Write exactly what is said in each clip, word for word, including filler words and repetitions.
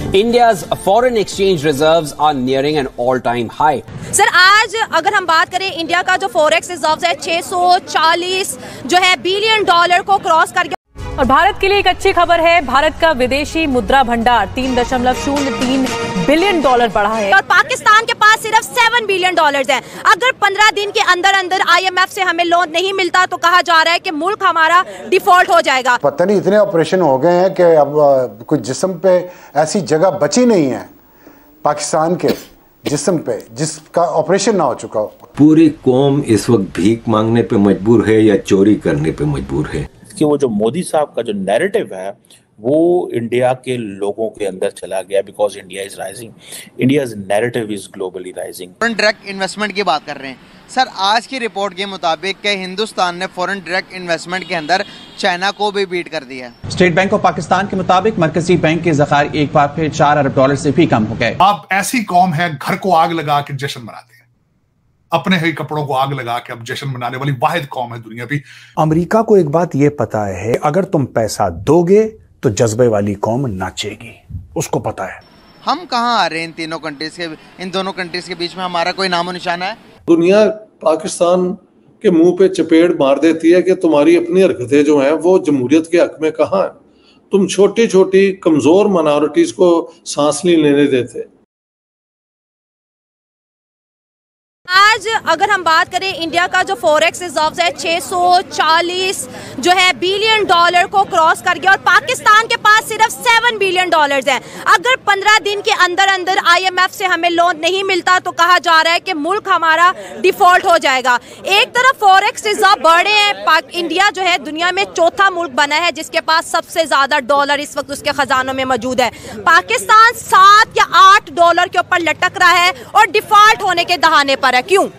India's foreign exchange reserves are nearing an all-time high. Sir आज अगर हम बात करें इंडिया का जो फॉरेक्स रिजर्व्स है छह सौ चालीस जो है बिलियन डॉलर को क्रॉस कर गया। और भारत के लिए एक अच्छी खबर है, भारत का विदेशी मुद्रा भंडार तीन दशमलव शून्य तीन बिलियन डॉलर बढ़ा है और पाकिस्तान के पास सिर्फ सात बिलियन डॉलर्स हैं। अगर पंद्रह दिन के अंदर अंदर आईएमएफ से हमें लोन नहीं मिलता तो कहा जा रहा है कि मुल्क हमारा डिफॉल्ट हो जाएगा। पता नहीं इतने ऑपरेशन हो गए हैं कि अब कुछ जिस्म पे ऐसी जगह बची नहीं है पाकिस्तान के जिस्म पे जिसका ऑपरेशन ना हो चुका हो। पूरी कौम इस वक्त भीख मांगने पे मजबूर है या चोरी करने पे मजबूर है कि वो जो मोदी साहब का जो नैरेटिव है वो इंडिया के लोगों के अंदर चला गया because India is rising, India's narrative is globally rising. Foreign direct investment की बात कर रहे हैं सर, आज की रिपोर्ट के मुताबिक कि हिंदुस्तान ने फॉरेन डायरेक्ट इन्वेस्टमेंट के अंदर चाइना को भी बीट कर दिया। स्टेट बैंक ऑफ पाकिस्तान के मुताबिक मरकजी बैंक के ज़खायर एक बार फिर चार अरब डॉलर से भी कम हो गए। अब ऐसी कौम है घर को आग लगा के जश्न मनाते हैं, अपने ही कपड़ों को आग लगा के अब जश्न मनाने वाली वाहिद कौम है दुनिया की। अमेरिका को एक बात यह पता है, अगर तुम पैसा दोगे तो जज्बे वाली कौम नाचेगी, उसको पता है। हम कहाँ आ रहे हैं इन तीनों कंट्रीज के, इन दोनों कंट्रीज के बीच में हमारा कोई नामो निशाना है? दुनिया पाकिस्तान के मुंह पे चपेट मार देती है कि तुम्हारी अपनी हरकतें जो हैं वो जमहूरियत के हक में कहाँ है, तुम छोटी छोटी कमजोर माइनॉरिटीज को सांस नहीं लेने देते। आज अगर हम बात करें इंडिया का जो फॉरेक्स रिजर्व्स है छह सौ चालीस जो है बिलियन डॉलर को क्रॉस कर गया और पाकिस्तान के पास सिर्फ सात बिलियन डॉलर्स हैं। अगर पंद्रह दिन के अंदर अंदर आईएमएफ से हमें लोन नहीं मिलता तो कहा जा रहा है कि मुल्क हमारा डिफॉल्ट हो जाएगा। एक तरफ फॉरेक्स रिजर्व बढ़े हैं, इंडिया जो है दुनिया में चौथा मुल्क बना है जिसके पास सबसे ज्यादा डॉलर इस वक्त उसके खजानों में मौजूद है। पाकिस्तान सात या आठ डॉलर के ऊपर लटक रहा है और डिफॉल्ट होने के दहाने पर है। क्यों?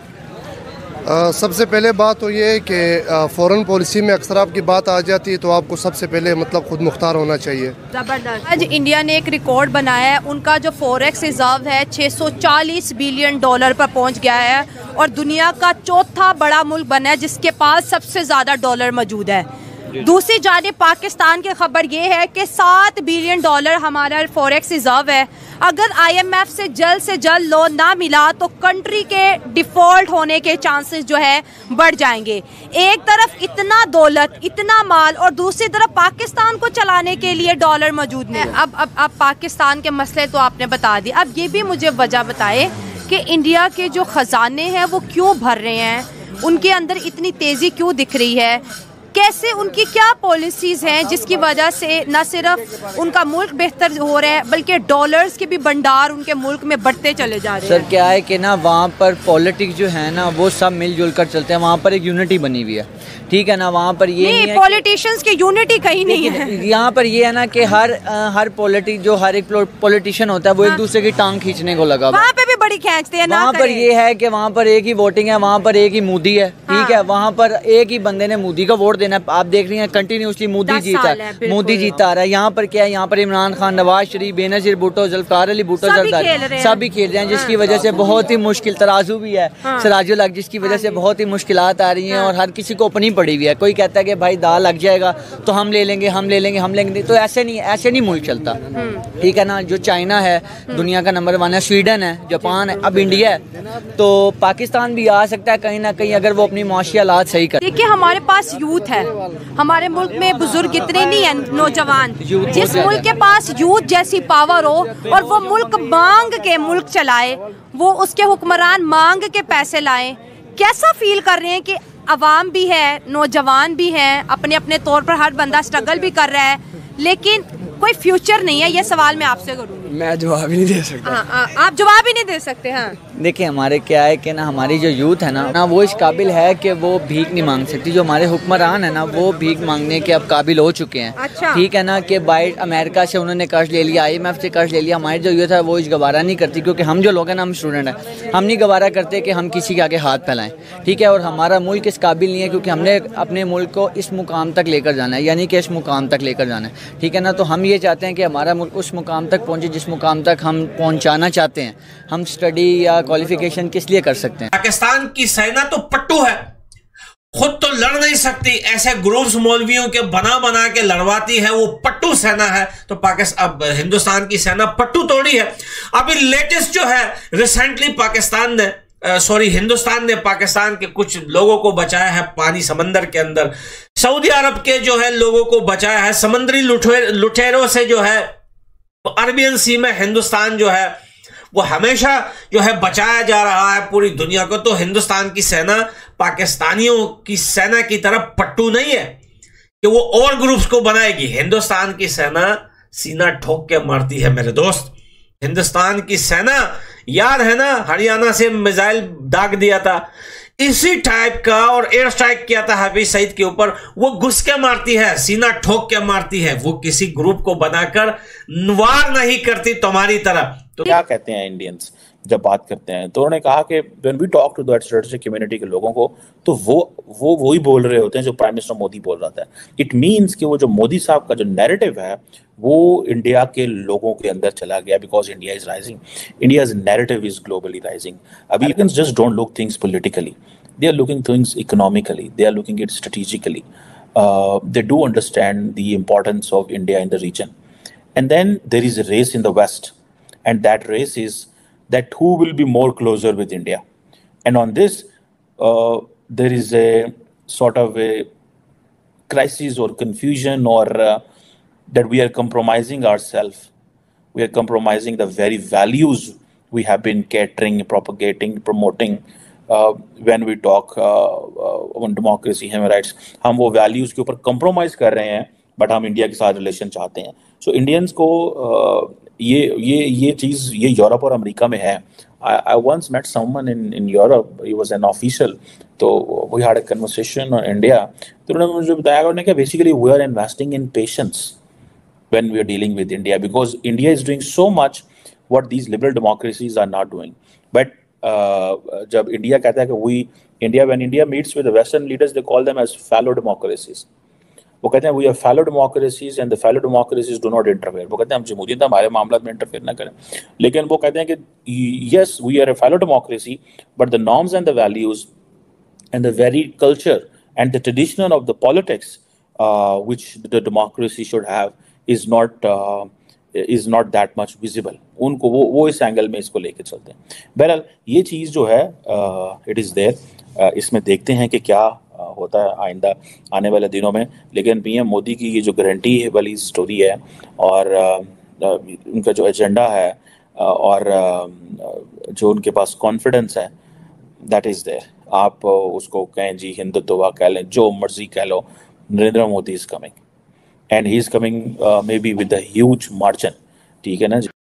आ, सबसे पहले बात तो ये है कि फॉरेन पॉलिसी में अक्सर आपकी बात आ जाती है तो आपको सबसे पहले मतलब खुद मुख्तार होना चाहिए। जबरदस्त। आज इंडिया ने एक रिकॉर्ड बनाया है, उनका जो फॉरेक्स रिजर्व है छह सौ चालीस बिलियन डॉलर पर पहुंच गया है और दुनिया का चौथा बड़ा मुल्क बना है जिसके पास सबसे ज़्यादा डॉलर मौजूद है। दूसरी जानिब पाकिस्तान की खबर ये है कि सात बिलियन डॉलर हमारा फॉरेक्स रिजर्व है। अगर आईएमएफ से जल्द से जल्द लोन ना मिला तो कंट्री के डिफॉल्ट होने के चांसेस जो है बढ़ जाएंगे। एक तरफ इतना दौलत, इतना माल और दूसरी तरफ पाकिस्तान को चलाने के लिए डॉलर मौजूद नहीं। अब अब अब पाकिस्तान के मसले तो आपने बता दिए, अब ये भी मुझे वजह बताए कि इंडिया के जो खजाने हैं वो क्यों भर रहे हैं, उनके अंदर इतनी तेज़ी क्यों दिख रही है, कैसे उनकी क्या पॉलिसीज हैं जिसकी वजह से न सिर्फ उनका मुल्क बेहतर हो रहा है बल्कि डॉलर्स के भी भंडार उनके मुल्क में बढ़ते चले जा रहे हैं। सर क्या है कि ना वहाँ पर पॉलिटिक्स जो है ना वो सब मिलजुल कर चलते हैं, वहाँ पर एक यूनिटी बनी हुई है, ठीक है ना। वहाँ पर ये नहीं, नहीं पॉलिटिशियंस की यूनिटी कहीं नहीं है। यहाँ पर ये है ना कि हर आ, हर पॉलिटिक जो हर एक पॉलिटिशियन होता है वो हाँ। एक दूसरे की टांग खींचने को लगा, वहाँ पे भी बड़ी खींचते हैं। वहाँ पर ये है कि वहाँ पर एक ही वोटिंग है, वहाँ पर एक ही मोदी है, ठीक है। वहाँ पर एक ही बंदे ने मोदी का वोट देना, आप देख रही हैं कंटिन्यूसली मोदी जीता है, मोदी जीता आ रहा है। यहाँ पर क्या है, यहाँ पर इमरान खान, नवाज शरीफ, बेनजीर भुट्टो, जुल्फिकार अली भुट्टो जरदारी सब भी खेल रहे हैं, जिसकी वजह से बहुत ही मुश्किल, तराजू भी है सराजुल हक, जिसकी वजह से बहुत ही मुश्किलात आ रही हैं और हर किसी को अपनी पड़ी हुई है। कोई कहता है कि भाई दाल लग जाएगा तो हम ले लेंगे हम ले लेंगे हम लेंगे, तो ऐसे नहीं, ऐसे नहीं मुल्क चलता, ठीक है ना। जो चाइना है दुनिया का नंबर वन है, स्वीडन है, जापान है, अब इंडिया है, तो पाकिस्तान भी आ सकता है कहीं ना कहीं अगर वो अपनी मुआशी हालात सही कर। देखिए हमारे पास यूथ है, हमारे मुल्क में बुजुर्ग इतने नहीं है, नौजवान। जिस मुल्क के पास यूथ जैसी पावर हो और वो मुल्क मांग के मुल्क चलाए, वो उसके हुक्मरान मांग के पैसे लाए, कैसा फील कर रहे हैं कि अवाम भी है, नौजवान भी हैं, अपने अपने तौर पर हर बंदा स्ट्रगल भी कर रहा है लेकिन कोई फ्यूचर नहीं है। ये सवाल मैं आपसे करूँगी। मैं जवाब ही नहीं दे सकता। हाँ, हाँ, आप जवाब ही नहीं दे सकते। हाँ देखिए हमारे क्या है कि ना हमारी जो यूथ है ना ना वो इस काबिल है कि वो भीख नहीं मांग सकती। जो हमारे हुक्मरान है ना वो भीख मांगने के अब काबिल हो चुके हैं, अच्छा। ठीक है ना, कि बाइट अमेरिका से उन्होंने कर्ज ले लिया, आईएमएफ से कर्ज ले लिया। हमारी जो यूथ है वो इस गवारा नहीं करती, क्योंकि हम जो लोग हैं ना, हम स्टूडेंट हैं, हम नहीं गवारा करते कि हम किसी के आगे हाथ फैलाएं, ठीक है। और हमारा मुल्क इस काबिल नहीं है, क्योंकि हमने अपने मुल्क को इस मुकाम तक लेकर जाना है, यानी कि इस मुकाम तक लेकर जाना है, ठीक है ना। तो हम ये चाहते हैं कि हमारा मुल्क उस मुकाम तक पहुँचे जिस मुकाम तक हम पहुँचाना चाहते हैं। हम स्टडी या क्वालिफिकेशन किस लिए कर सकते हैं। पाकिस्तान की सेना तो पट्टू है, खुद तो लड़ नहीं सकती, ऐसे ग्रुप्स मौलवियों के बना बना के लड़वाती है, वो पट्टू सेना है। तो पाकिस्तान, अब हिंदुस्तान की सेना पट्टू तोड़ी है। अभी लेटेस्ट जो है, रिसेंटली पाकिस्तान ने सॉरी हिंदुस्तान ने पाकिस्तान के कुछ लोगों को बचाया है पानी समंदर के अंदर। सऊदी अरब के जो है लोगों को बचाया है समुद्री लुटेरों से। जो है अरबियन सी में हिंदुस्तान जो है वो हमेशा जो है बचाया जा रहा है पूरी दुनिया को। तो हिंदुस्तान की सेना पाकिस्तानियों की सेना की तरफ पट्टू नहीं है कि वो और ग्रुप्स को बनाएगी। हिंदुस्तान की सेना सीना ठोक के मारती है मेरे दोस्त। हिंदुस्तान की सेना, याद है ना, हरियाणा से मिसाइल दाग दिया था, इसी टाइप का, और एयर स्ट्राइक किया था हाफिज सईद के ऊपर। वो घुस के मारती है, सीना ठोक के मारती है। वो किसी ग्रुप को बनाकर वार नहीं करती तुम्हारी तरह। तो क्या कहते हैं इंडियंस जब बात करते हैं, तो उन्होंने कहा कि when we talk to that strategic community के लोगों को, तो वो वो वही बोल रहे होते हैं जो प्राइम मिनिस्टर मोदी बोल रहा था। इट मीन्स कि वो जो मोदी साहब का जो नैरेटिव है वो इंडिया के लोगों के अंदर चला गया, because India is rising, India's narrative is globally rising. अभी Indians just don't look things politically, they are looking things economically, they are looking it strategically. Uh, they do understand the importance of India in the region. And then there is a race in the West, and that race is that who will be more closer with India. And on this, uh, there is a sort of a crisis or confusion, or uh, that we are compromising ourselves. We are compromising the very values we have been catering, propagating, promoting. Uh, when we talk uh, uh, on democracy, human rights, हम वो values के ऊपर compromise कर रहे हैं, but हम India के साथ relation चाहते हैं। So Indians को uh, ये ये ये चीज़ ये यूरोप और अमेरिका में है। I, I once met someone in in Europe, he was an official, तो we had a conversation on India, तो उन्होंने मुझे बताया उन्होंने कि basically we are investing in patience when we are dealing with India, because India is doing so much what these liberal democracies are not doing. But Uh, जब India कहता है कि we India, when India meets with the Western leaders, they call them as fallow democracies. वो कहते हैं we are fallow democracies and the fallow democracies do not interfere. वो कहते हैं हम जमहूरियत हमारे मामला में इंटरफेयर ना करें, लेकिन वो कहते हैं कि yes we are a fallow democracy, but the norms and the values and the very culture and the tradition of the politics uh, which the democracy should have is not uh, is not that much visible. उनको वो वो इस angle में इसको लेके चलते हैं। बहरहाल ये चीज़ जो है इट इज़ देयर, इसमें देखते हैं कि क्या uh, होता है आइंदा आने वाले दिनों में। लेकिन पीएम मोदी की ये जो गारंटी वाली स्टोरी है और uh, uh, उनका जो एजेंडा है uh, और uh, जो उनके पास कॉन्फिडेंस है, दैट इज़ देयर। आप uh, उसको कहें जी हिंदुत्व कह लें, जो मर्जी कह लो, Narendra Modi is coming, and he is coming uh, maybe with a huge margin, ठीक है ना जी।